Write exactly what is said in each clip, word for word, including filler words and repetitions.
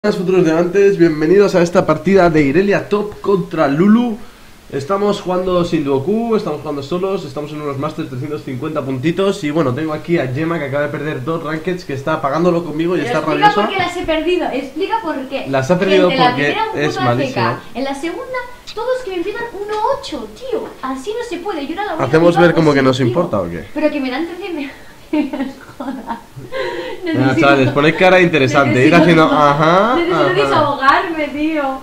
Buenas futuros diamantes, bienvenidos a esta partida de Irelia Top contra Lulu. Estamos jugando sin Goku, estamos jugando solos, estamos en unos Masters trescientos cincuenta puntitos. Y bueno, tengo aquí a Gemma que acaba de perder dos rankeds, que está pagándolo conmigo y Pero está explica rabiosa. por qué las he perdido, explica por qué. Las ha perdido Gente, porque la primera, es un puto malísima. A F K. En la segunda, todos que me empiezan uno ocho, tío. Así no se puede, yo era la única ¿Hacemos que ver iba como que nos positivo. importa o qué? Pero que me dan trece. Joda. Venga, chavales, poned cara interesante, ir necesito- haciendo ajá, Necesito ajá. desahogarme, tío.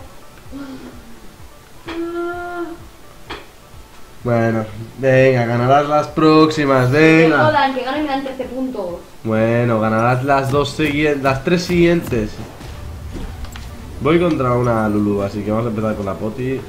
Bueno, venga, ganarás las próximas, Que venga. jodan, que ganen y me dan trece puntos. Bueno, ganarás las dos siguientes, las tres siguientes. Voy contra una Lulu, así que vamos a empezar con la poti.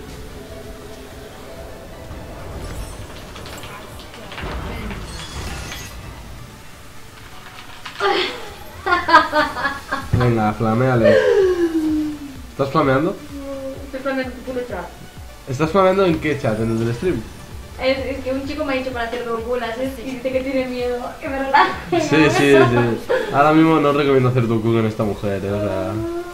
Venga, flameale. ¿Estás flameando? Estoy flameando tu puro chat. ¿Estás flameando en qué chat? ¿En el del stream? Es, es que un chico me ha dicho para hacer doculas y dice que tiene miedo, que me relaje. Sí, sí, sí. Ahora mismo no recomiendo hacer tu con esta mujer, eh, o sea.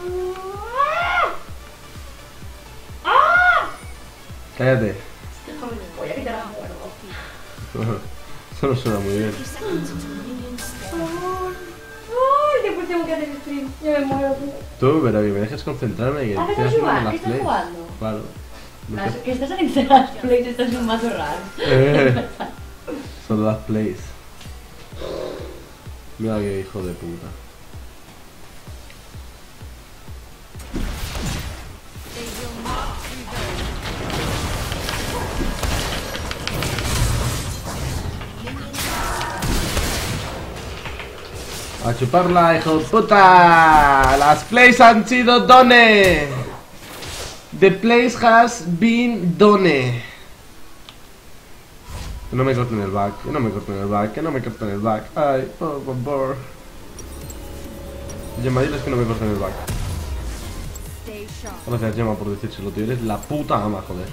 Cállate. Voy a quitar la muerdo. Eso no suena muy bien. Ay, después tengo que hacer stream. Yo me muero, tío. Tú, pero que me dejes concentrarme y que ¿Haces estoy a haciendo jugar? las ¿Qué estás plays. jugando? Claro. No Las- sé. Que estás haciendo las plays, estás en un mazo raro. Eh, Son las plays. Mira qué hijo de puta. A chuparla, hijo de puta. Las plays han sido done. The place has been done. Que no me corten el back, que no me corten el back, que no me corten el back. Ay, por favor. Gemma, diles que no me corten el back. Gracias, Gemma, por decírselo, tío. Eres la puta ama, joder.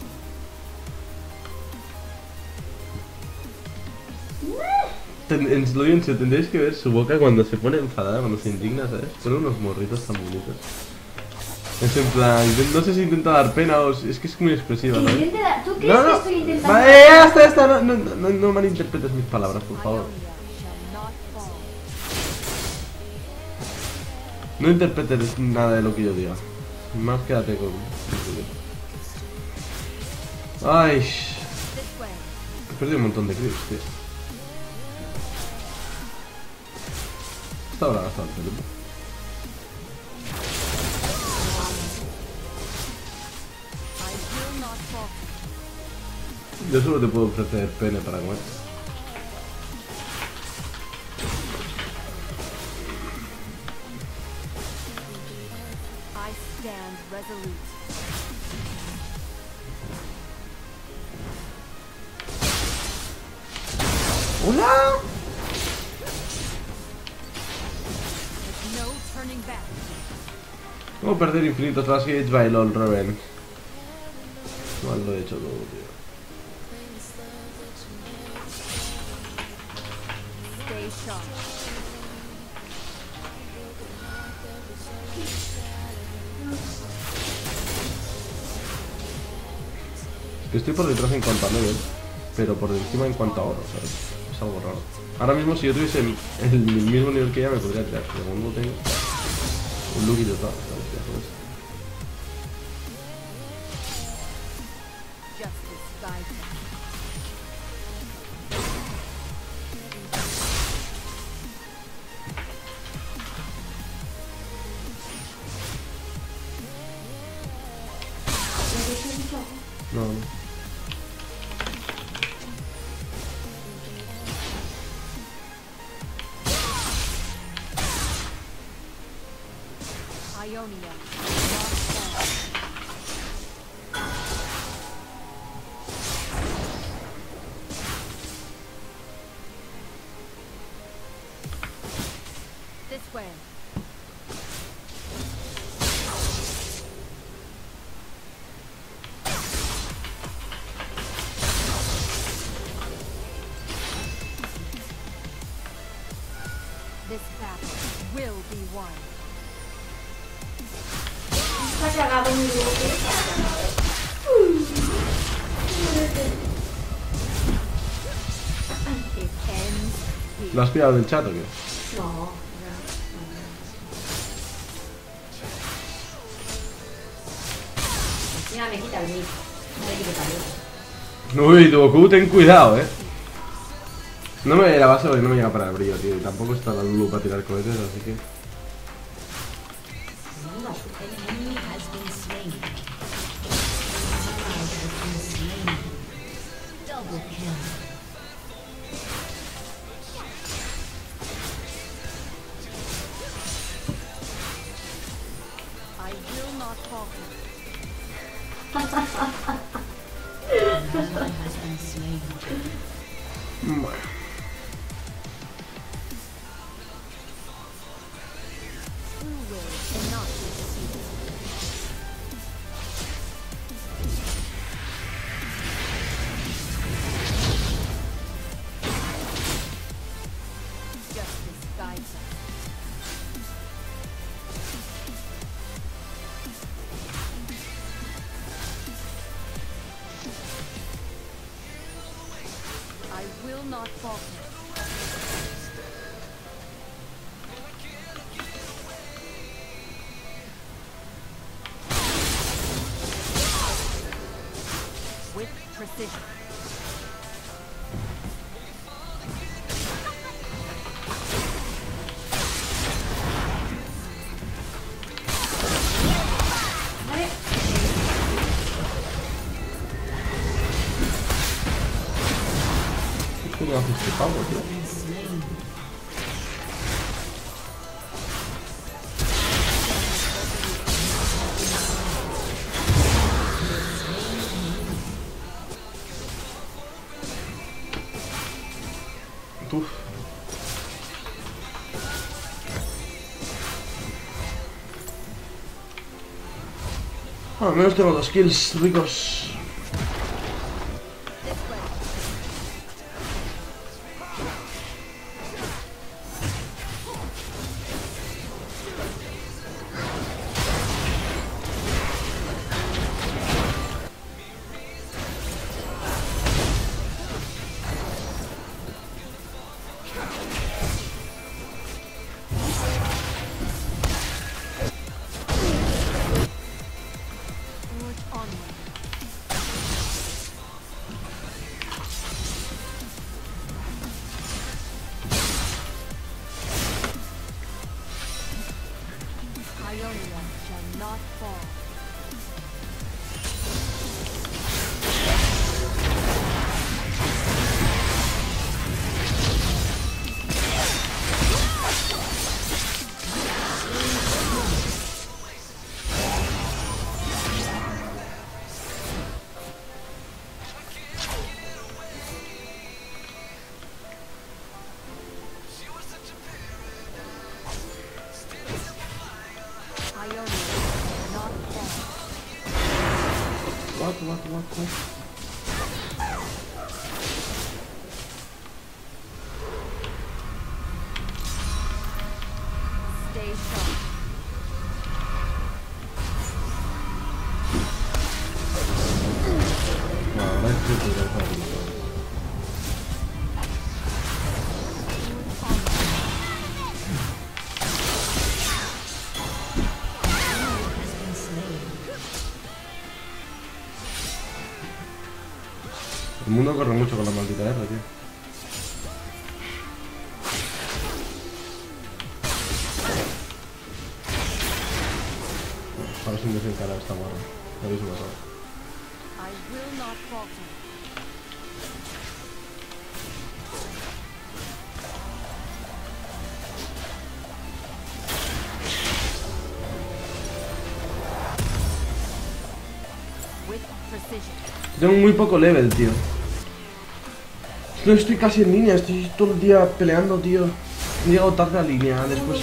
Ten- en, lo digo en serio, tendréis que ver su boca cuando se pone enfadada, cuando se indigna, ¿sabes? Son unos morritos tan bonitos. Es en plan, no sé si intenta dar pena o si, es que es muy expresiva, ¿sabes? Intenta dar- ¿Tú crees No, no, que estoy intentando? vale, ya está, ya está, no, no, no, no malinterpretes mis palabras, por favor. No interpretes nada de lo que yo diga. Más quédate con... Ay, he perdido un montón de creeps, tío. Esta hora gastado el tiempo. Yo solo te puedo ofrecer pene para comer. I stand resolute. ¡Hola! There's no turning back. ¿Cómo perder infinitos last hits by LOL Reven? Mal lo he hecho todo, tío. Stay sharp. Que estoy por detrás en cuanto a level, pero por encima en cuanto a oro, ¿sabes? Es algo raro. Ahora mismo si yo tuviese el, el mismo nivel que ella me podría tirar, pero como no tengo un look y total, ¿sabes? Ya sabes. Justice guides us. No, no. Ionia. Not fall. This way. This battle will be won. cagado mi Goku. It ends here. ¿Lo has pillado del chat o qué? No. Mira, me quita el mic. Me quita el mic. Uy, tu Goku, ten cuidado, eh. No me voy a ir a base porque no me llega para el brillo, tío. Y tampoco está la Lulu para tirar cohetes, así que... I will not falter. Bueno. Who will cannot be defeated. Justice guides us. I will not falter. With precision. Vale. ¿Cómo haces este pavo, tío? Uf. Al menos tengo dos kills ricos. This way. Forge onward. Ionia shall not fall. Ionia shall not fall. What, what, what, what? Stay sharp. No, ahora es que te voy a dejar aquí. El mundo corre mucho con la maldita R, tío. Ahora sin desencarar esta guarra. Ya habéis pasado. I will not falter. With precision. Tengo muy poco level, tío. No estoy casi en línea, estoy todo el día peleando, tío. He llegado tarde a línea, después...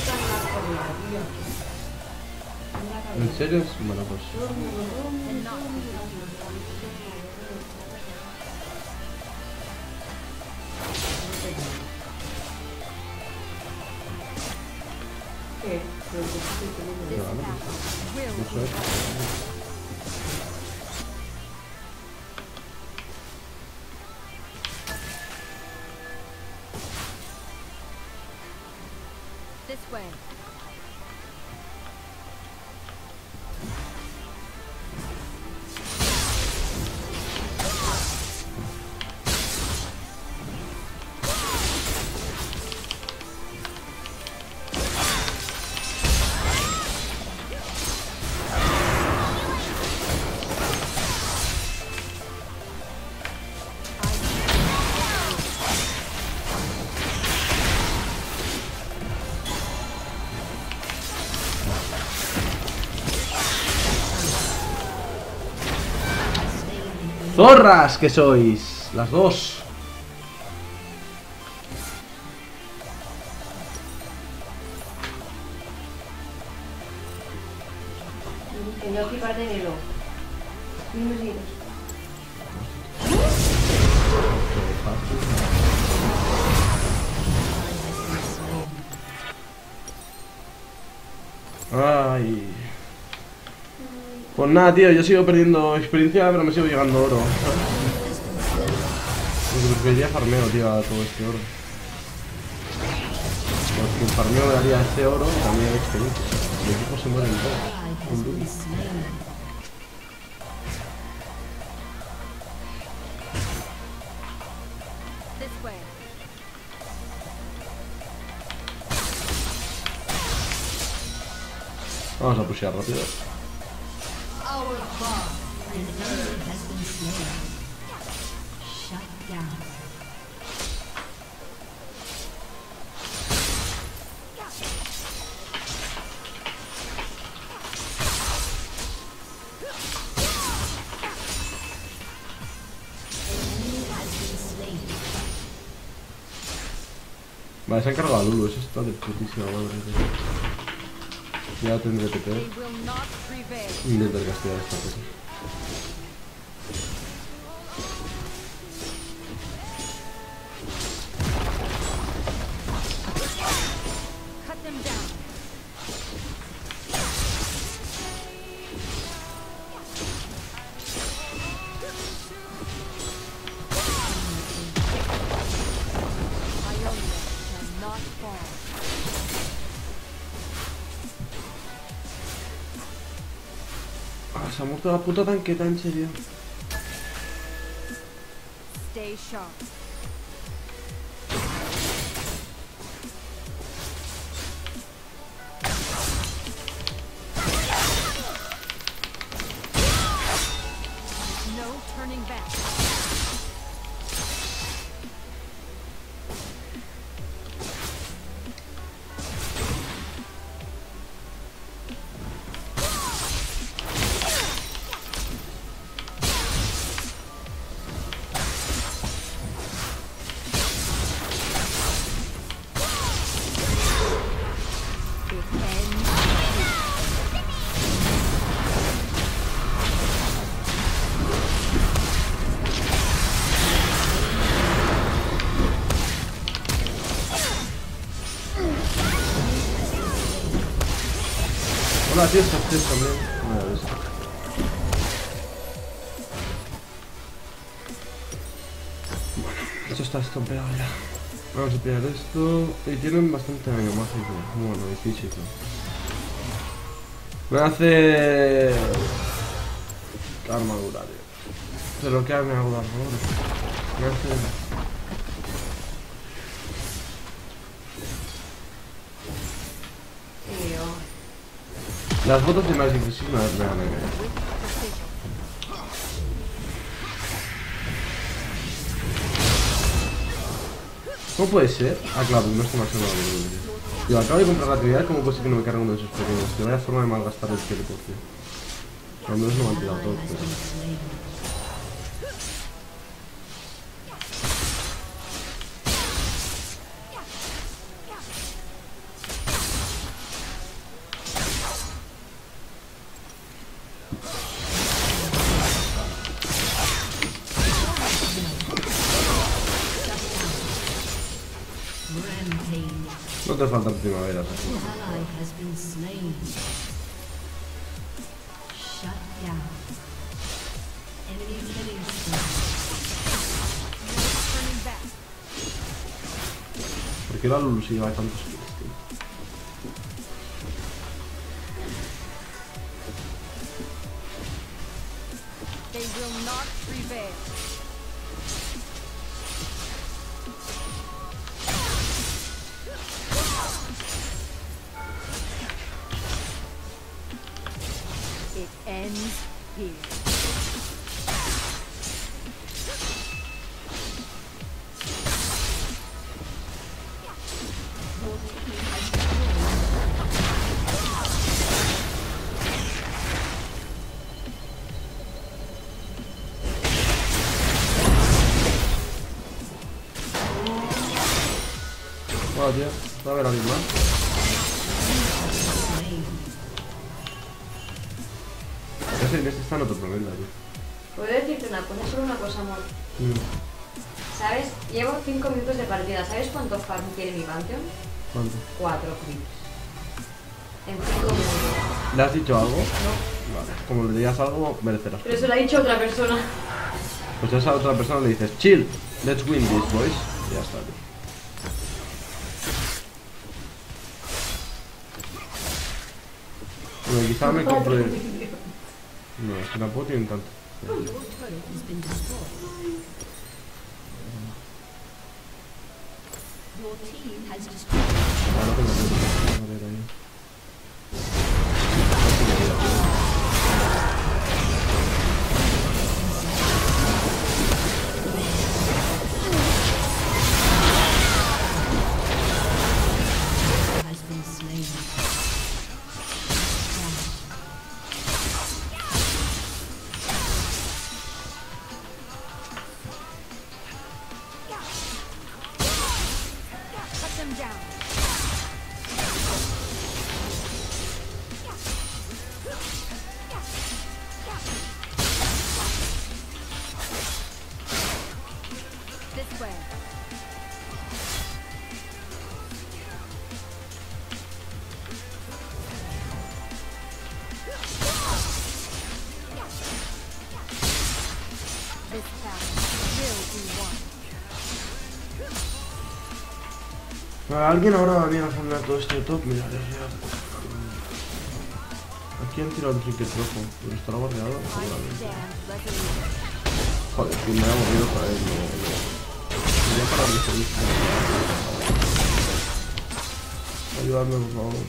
¿En serio? Bueno, pues... Cannot be defeated. ¿Qué? This battle will Eso es. this way. ¡Zorras que sois! Las dos. Que yo aquí parte de lo. Unos hilos. Ay. Pues nada, tío, yo sigo perdiendo experiencia, pero me sigo llegando oro. Porque ya farmeo, tío, a todo este oro. Porque el farmeo me daría este oro y también experiencia. El equipo se muere en todo. Un duro. This way. Vamos a pushear rápido. Vale, se ha encargado a Lulu, eso está de putísima madre, tío. Ya tendré que They tener. will not prevail. Intentar castigar esta cosa. Cut them down. Ionia shall not fall. Ah, se ha muerto la puta tanqueta, en serio. Stay sharp. No turning back. It ends. Hola, tío, estás tres también. Mira, ves. Esto está estompeado ya. Vamos a pillar esto. Y tienen bastante daño mágico. Bueno, y físico. Me hace... armadura, tío. Pero que me hago de armadura. Me hace... Las botas de Magic Resist me me van a engañar. ¿Cómo puede ser? Ah, claro, no estoy máximo de nivel. Yo acabo de comprar la Trinidad, ¿cómo puede ser que no me cargue uno de esos pequeños? Que vaya forma de malgastar el teleport, tío. Al menos no me han tirado todo, pero... No te faltan primaveras así. An ally has been slain. Shut down. Enemy killing spree. Turning back. ¿Por qué la Lulu se lleva tantos kills, tío? They will not prevail. It ends here. Bueno, tío, va a haber alguien más. Ese en este está en otro problema, tío. ¿Puedo decirte una cosa? Solo una cosa, amor. Mm. ¿Sabes? Llevo cinco minutos de partida. ¿Sabes cuánto farm tiene mi Pantheon? ¿Cuánto? cuatro creeps. En cinco minutos. ¿Le has dicho algo? No. Vale. Como le digas algo, merecerás. Pero se lo ha dicho otra persona. Pues a esa otra persona le dices, chill, let's win this, boys. Y ya está, tío. Bueno, quizá me compre... No, es que tampoco tienen tanto. Your turret has been destroyed. Your team has destroyed. Ah, no tengo tanto. A ver, ahí. Has been slain. Cut them down. This way. This battle will be won. Ah, alguien ahora va a venir a farmear todo este top. Mira, ya sea. Aquí han tirado el trinket rojo. Pero estará barreado. I Seguramente. stand resolute. Joder, que me ha movido para él. No, no. Voy a parar de seguir. Ayúdame, por favor.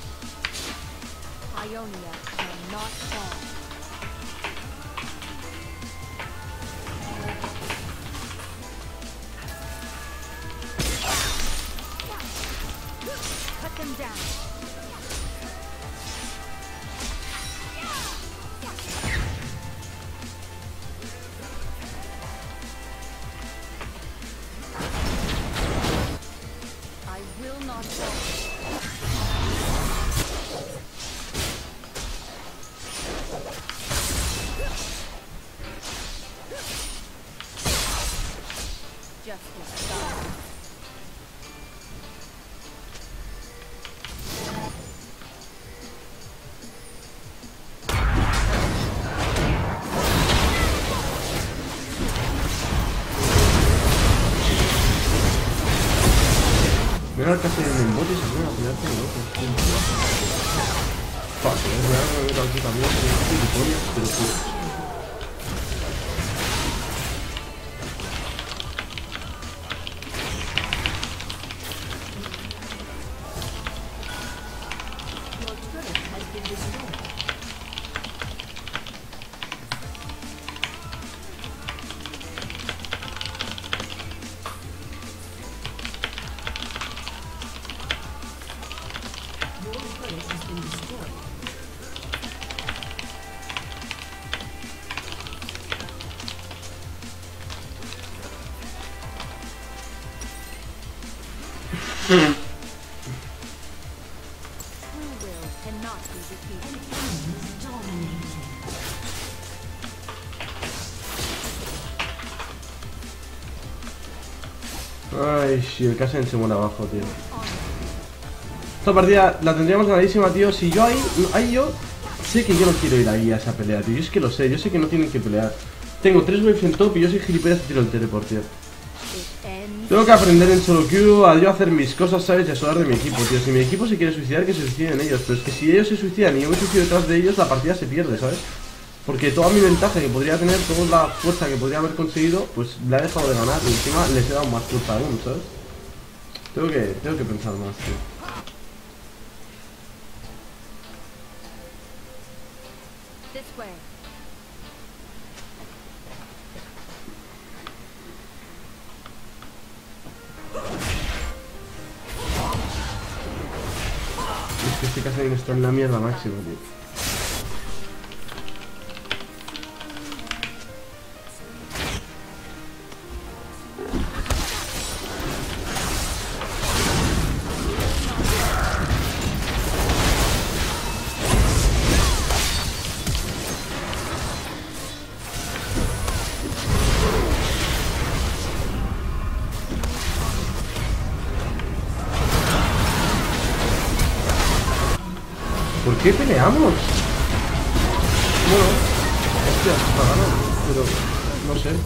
Ionia shall not fall. Cut them down. I will not fall. Justice done. Mira el que hace en bote y se mueve a pelear con locos. Fuck, eh, me voy a meter aquí también. Soy gilipollas, pero tú. Your turret has been destroyed. Your turret has been destroyed. True will cannot be defeated. Dominating. Ay, si el Casen se muere abajo, tío. Honor. Esta partida la tendríamos ganadísima, tío. Si yo ahí, ahí yo sé que yo no quiero ir ahí a esa pelea, tío. Yo es que lo sé, yo sé que no tienen que pelear. Tengo tres waves en top y yo soy gilipollas y tiro el teleport, tío. Tengo que aprender en solo queue a yo hacer mis cosas, ¿sabes? Y a sudar de mi equipo, tío. Si mi equipo se quiere suicidar, que se suiciden ellos. Pero es que si ellos se suicidan y yo me suicido detrás de ellos, la partida se pierde, ¿sabes? Porque toda mi ventaja que podría tener, toda la fuerza que podría haber conseguido, pues la he dejado de ganar. Y encima les he dado más fuerza aún, ¿sabes? Tengo que, tengo que pensar más, tío. This way. Es que este Kasadin está en la mierda máxima, tío. ¿Por qué peleamos? Bueno, hostia, está ganando, pero no sé.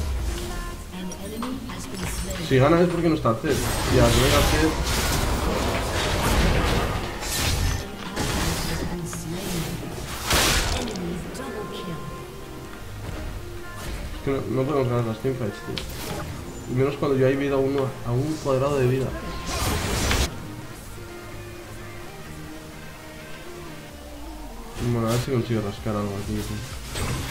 Si gana es porque no está Zed. Y a que venga Zed. Es que no, no podemos ganar las teamfights, tío. Y menos cuando yo hay vida a, uno, a un cuadrado de vida. Bueno, a ver si consigo rascar algo aquí, tío.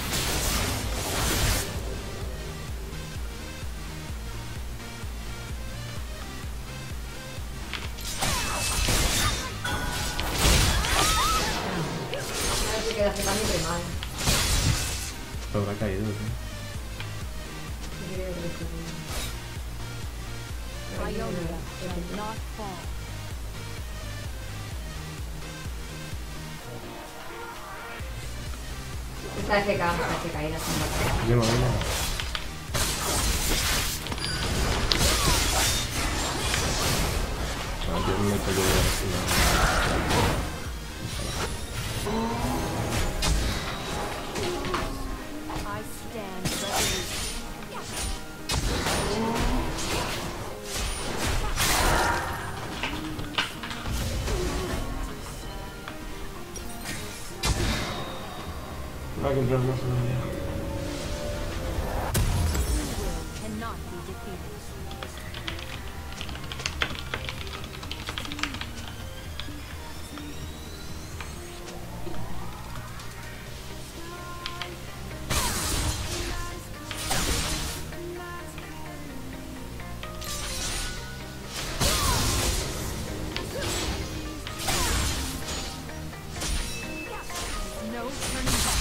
Se queda secando y mal. Se habrá caído, tío. Ionia shall not fall. Está F K, está F K, irá sin matar. Lleva, lleva. Ah, tío, no me cayó de la final. I stand resolute. Va a comprar más todavía. Cannot be defeated. No turning back.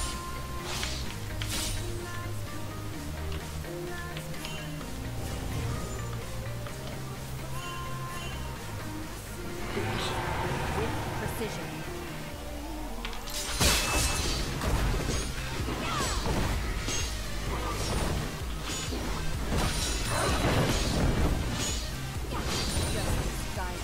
With precision. Justice guides.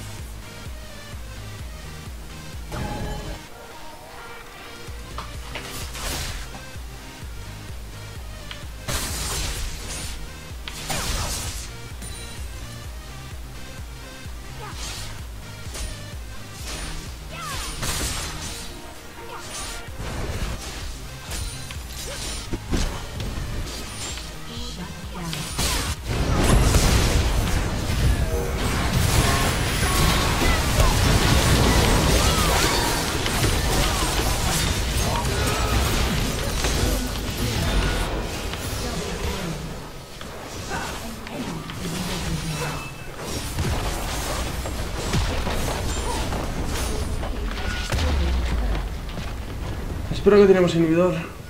Espero que tenemos inhibidor.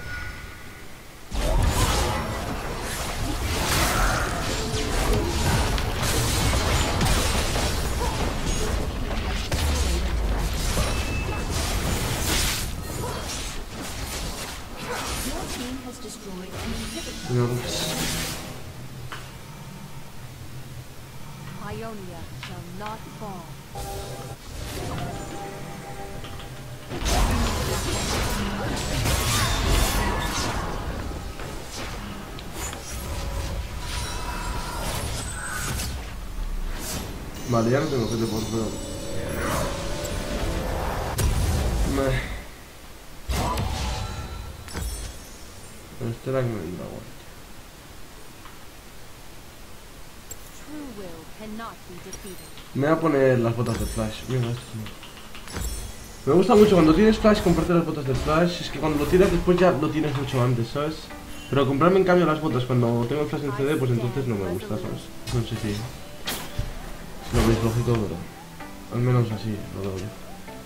No, pues. Ionia shall not fall. Vale, ya no tengo que te por pero... Meh. Este era que me dio la vuelta. True will cannot be defeated. Me voy a poner las botas de Flash. Mira, esto es mío. Me gusta mucho cuando tienes Flash comprarte las botas de Flash. Es que cuando lo tiras después ya lo tienes mucho antes, ¿sabes? Pero comprarme en cambio las botas cuando tengo el Flash en C D, pues entonces no me gusta, ¿sabes? No sé si... si lo veis lógico, pero... al menos así lo veo yo.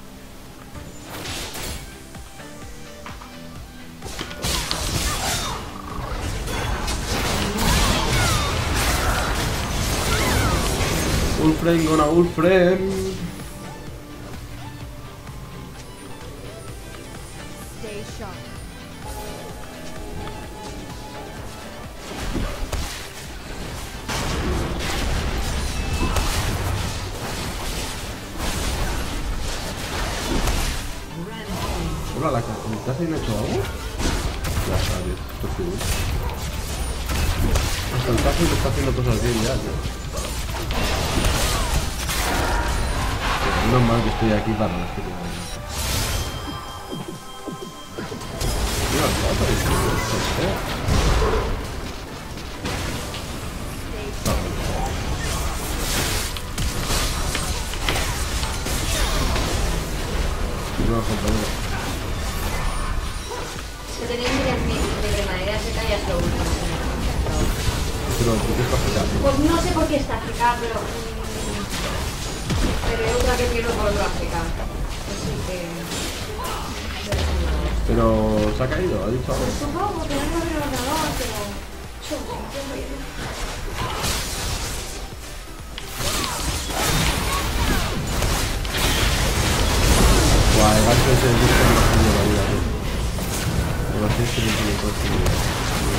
Ulframe gonna Ulframe. Stay sharp. Hola, la casita se ha hecho algo. Ya sabes, esto es cool. Hasta el caso le está haciendo cosas bien ya, tío. Menos mal que estoy aquí para las que tengo. Mira, el pato, ¿qué es esto? No, compañero. Que tenéis mi de manera seca y hasta último. Pero, ¿por qué está afectando? Pues no sé por qué está África, pero. mm, Pero hay otra que pierdo por otro África. Así que. Pero, ¿se ha caído? ¿Ha dicho Pues algo? supongo que no es el ordenador, pero. Chum, qué ruido. Guau, el gasto ese es el más de la vida, tío. El gasto ese no tiene coste.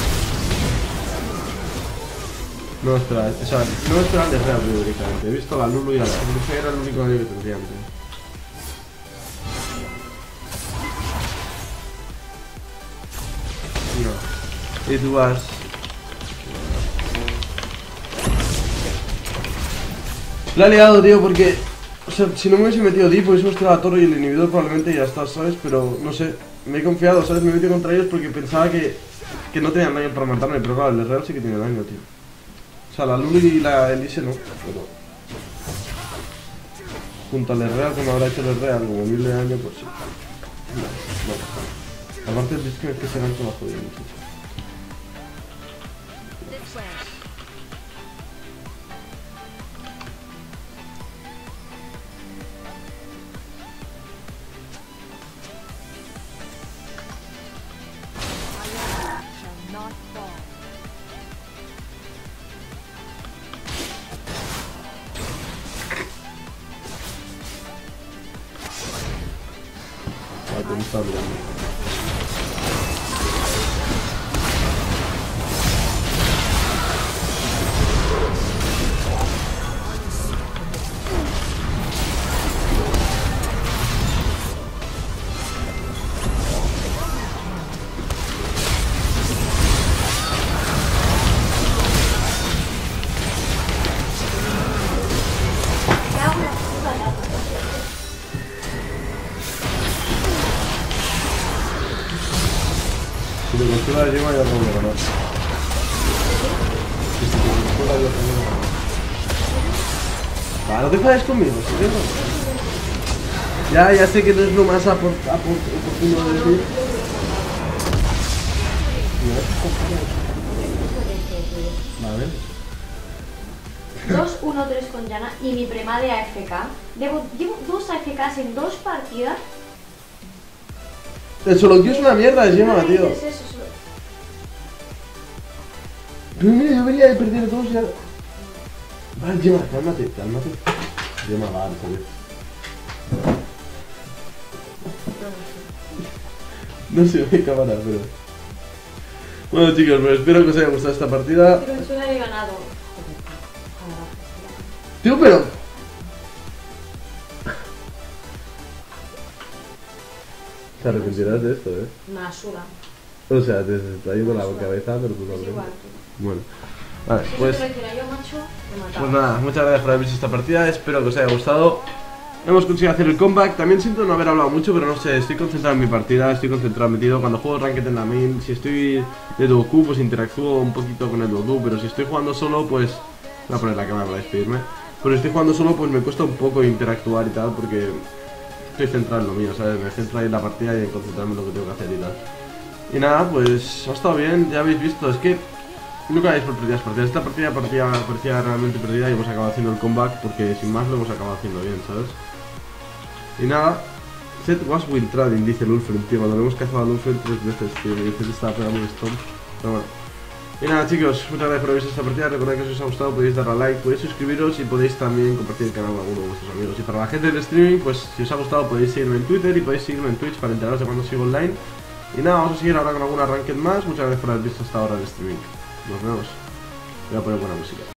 No espera, o sea, no espera el de Real Río directamente. He visto a la Lulu y a la Lulu era el único que tendría antes. No. It was. La he liado, tío, porque. O sea, si no me hubiese metido Deep, hubiese mostrado la torre y el inhibidor probablemente ya está, ¿sabes? Pero no sé, me he confiado, ¿sabes? Me he metido contra ellos porque pensaba que, que no tenían daño para matarme, pero claro, el de Real sí que tiene daño, tío. O sea, la Lulu y la Elise no, pero... junto al Real, como habrá hecho el Real, como mil de daño, pues sí. No, no. Aparte es que, es que se gancho la jodida mucho. This way. My enemy shall not fall. Ah, te está mirando. Si te consuela la yema ya tengo que ganar. Si te consuela ya tengo que ganar. Va, no te enfades conmigo, ¿sí? Ya, ya sé que no es lo más apor apor oportuno de decir. Vale. dos uno tres con Yana y mi prema de A F K. Debo, llevo dos A F Ks en dos partidas. El solo que es una mierda de yema, No me tío. dices eso, solo- Pero mira, yo venía de perder dos ya. Vale, Yema, cálmate, cálmate. Yema, vale, joder. No se ve cámara, pero... Bueno chicos, pues espero que os haya gustado esta partida. Pero suena he ganado. Tío, pero... Te arrepentirás de esto, ¿eh? Me la suda. O sea, te está yendo la cabeza, pero tú Es también. igual, tú. Bueno, vale, Si pues, eso te lo hiciera yo, macho, me mataba. pues nada, muchas gracias por haber visto esta partida, espero que os haya gustado. Hemos conseguido hacer el comeback, también siento no haber hablado mucho, pero no sé, estoy concentrado en mi partida, estoy concentrado metido. Cuando juego Ranked en la main, si estoy de duoku, pues interactúo un poquito con el duoku, pero si estoy jugando solo, pues... Voy a poner la cámara para despedirme. Pero si estoy jugando solo, pues me cuesta un poco interactuar y tal, porque estoy centrado en lo mío, ¿sabes? Me centro ahí en la partida y en concentrarme en lo que tengo que hacer y tal. Y nada, pues ha estado bien, ya habéis visto, es que nunca vais por perdidas partidas. Esta partida parecía, parecía realmente perdida y hemos acabado haciendo el comeback porque sin más lo hemos acabado haciendo bien, ¿sabes? Y nada, Set was win trading, dice el Ulfried, tío, cuando lo hemos cazado al Ulfried tres veces, tío, y el Set estaba pegando un stomp, pero bueno. Y nada chicos, muchas gracias por haber visto esta partida, recordad que si os ha gustado podéis darle a like, podéis suscribiros y podéis también compartir el canal con alguno de vuestros amigos. Y para la gente del streaming, pues si os ha gustado podéis seguirme en Twitter y podéis seguirme en Twitch para enteraros de cuando sigo online. Y nada, vamos a seguir ahora con alguna ranked más, muchas gracias por haber visto hasta ahora el streaming. Nos vemos. Voy a poner buena música.